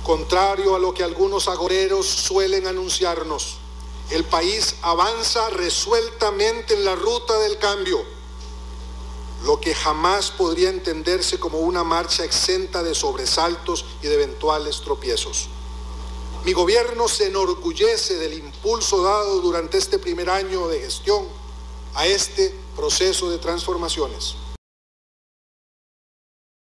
Contrario a lo que algunos agoreros suelen anunciarnos, el país avanza resueltamente en la ruta del cambio, lo que jamás podría entenderse como una marcha exenta de sobresaltos y de eventuales tropiezos. Mi gobierno se enorgullece del impulso dado durante este primer año de gestión a este proceso de transformaciones.